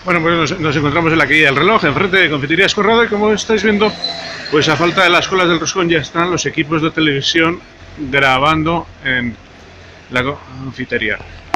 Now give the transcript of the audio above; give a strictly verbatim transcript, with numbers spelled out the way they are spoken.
Bueno, pues nos, nos encontramos en la calle del Reloj, enfrente de Confiterías Corrado, y como estáis viendo, pues a falta de las colas del roscón ya están los equipos de televisión grabando en la confitería.